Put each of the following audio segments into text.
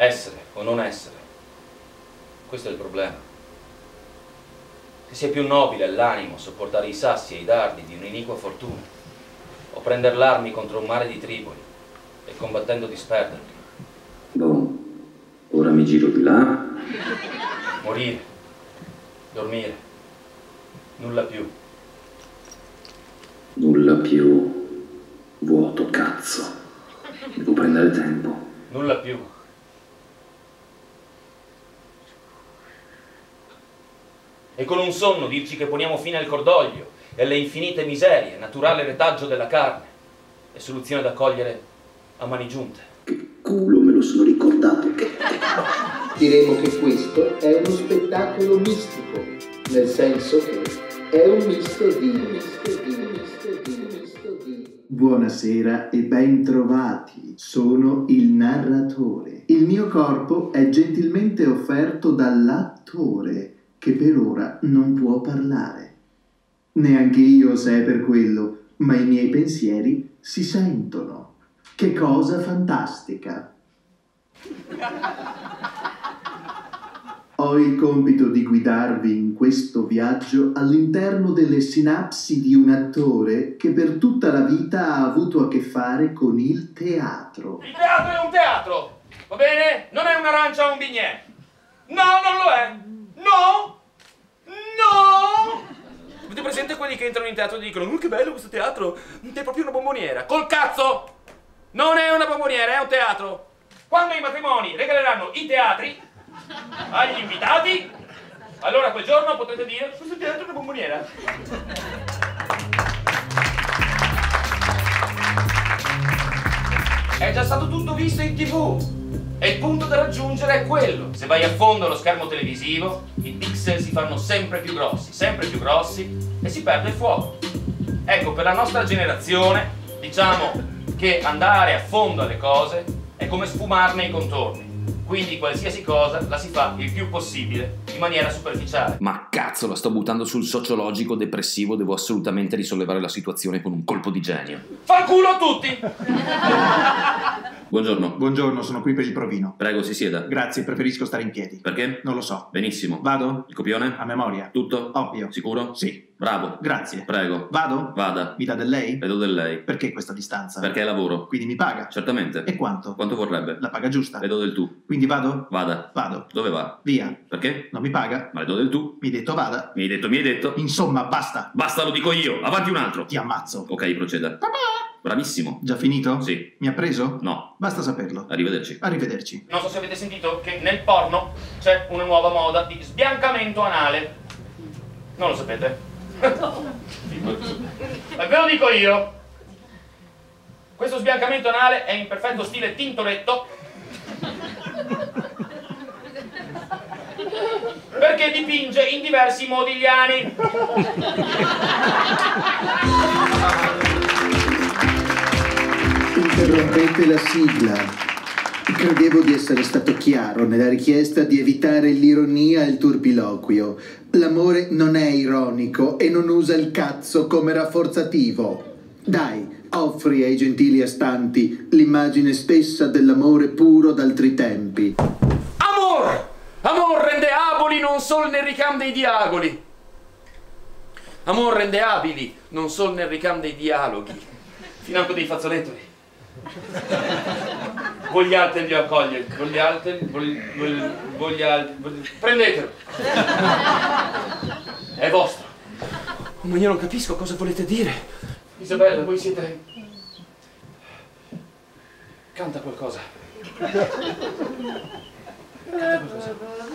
Essere o non essere. Questo è il problema. Che sia più nobile l'animo sopportare i sassi e i dardi di un'iniqua fortuna, o prender l'armi contro un mare di triboli e combattendo disperderli. Boh, ora mi giro di là. Morire, dormire, nulla più. Nulla più. Vuoto, cazzo. Devo prendere tempo. Nulla più. E con un sonno dirci che poniamo fine al cordoglio e alle infinite miserie, naturale retaggio della carne e soluzione da cogliere a mani giunte. Che culo, me lo sono ricordato. Diremo che questo è uno spettacolo mistico, nel senso che è un misto di... Buonasera e ben trovati. Sono il narratore. Il mio corpo è gentilmente offerto dall'attore, che per ora non può parlare. Neanche io, se è per quello, ma i miei pensieri si sentono. Che cosa fantastica! Ho il compito di guidarvi in questo viaggio all'interno delle sinapsi di un attore che per tutta la vita ha avuto a che fare con il teatro. Il teatro è un teatro, va bene? Non è un'arancia o un bignè. No, non lo è. No! No! Avete presente quelli che entrano in teatro e dicono che bello questo teatro, è proprio una bomboniera. Col cazzo! Non è una bomboniera, è un teatro. Quando i matrimoni regaleranno i teatri agli invitati, allora quel giorno potrete dire questo teatro è una bomboniera. È già stato tutto visto in TV. E il punto da raggiungere è quello. Se vai a fondo allo schermo televisivo, i pixel si fanno sempre più grossi e si perde il fuoco. Ecco, per la nostra generazione, diciamo che andare a fondo alle cose è come sfumarne i contorni. Quindi qualsiasi cosa la si fa il più possibile in maniera superficiale. Ma cazzo, la sto buttando sul sociologico depressivo, devo assolutamente risollevare la situazione con un colpo di genio. Fa culo a tutti! Buongiorno. Buongiorno, sono qui per il provino. Prego, si sieda. Grazie, preferisco stare in piedi. Perché? Non lo so. Benissimo. Vado? Il copione? A memoria. Tutto? Ovvio. Sicuro? Sì. Bravo. Grazie. Prego. Vado? Vada. Mi dà del lei? Le do del lei. Perché questa distanza? Perché lavoro. Quindi mi paga? Certamente. E quanto? Quanto vorrebbe? La paga giusta? Le do del tu. Quindi vado? Vada. Vado. Dove va? Via. Perché? Non mi paga? Ma le do del tu. Mi hai detto vada? Mi hai detto. Insomma, basta. Basta, lo dico io. Avanti un altro. Ti ammazzo. Ok, proceda. Bravissimo. Già finito? Sì. Mi ha preso? No. Basta saperlo. Arrivederci. Arrivederci. Non so se avete sentito che nel porno c'è una nuova moda di sbiancamento anale. Non lo sapete? Ve lo dico io. Questo sbiancamento anale è in perfetto stile Tintoretto, perché dipinge in diversi modigliani. Interrompete la sigla. Credevo di essere stato chiaro nella richiesta di evitare l'ironia e il turpiloquio. L'amore non è ironico e non usa il cazzo come rafforzativo. Dai, offri ai gentili astanti l'immagine stessa dell'amore puro d'altri tempi. Amor! Amor rende abili non sol nel ricam dei diagoli. Amor rende abili non sol nel ricam dei dialoghi. Financo dei fazzolettoli. Vogliateli accogliere, prendetelo. È vostro. Ma io non capisco cosa volete dire. Isabella, voi siete... Canta qualcosa. Canta qualcosa.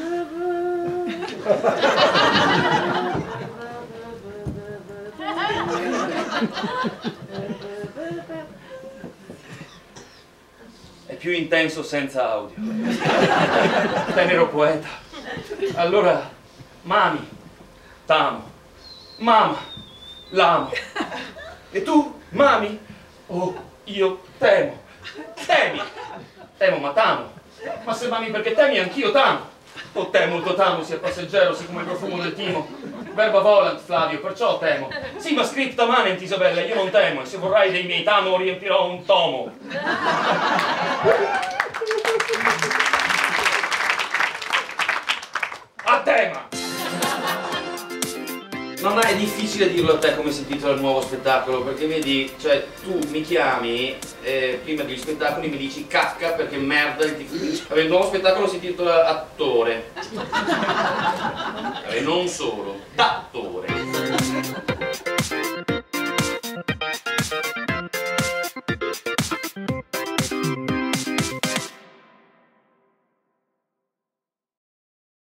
È più intenso senza audio. Tenero poeta. Allora, mami, t'amo. Mamma, l'amo. E tu, mami? Oh, io temo. Temi. Temo, ma t'amo. Ma se mami perché temi, anch'io t'amo. O temo, t'amo, sia passeggero, sia come il profumo del timo. Verba volant, Flavio, perciò temo. Sì, ma scripta manent, Isabella, io non temo, e se vorrai dei miei tamo riempirò un tomo. tema! Mamma, è difficile dirlo a te come si intitola il nuovo spettacolo, perché vedi, cioè tu mi chiami prima degli spettacoli mi dici cacca perché merda il nuovo spettacolo si intitola Attore. E non solo, d'attore.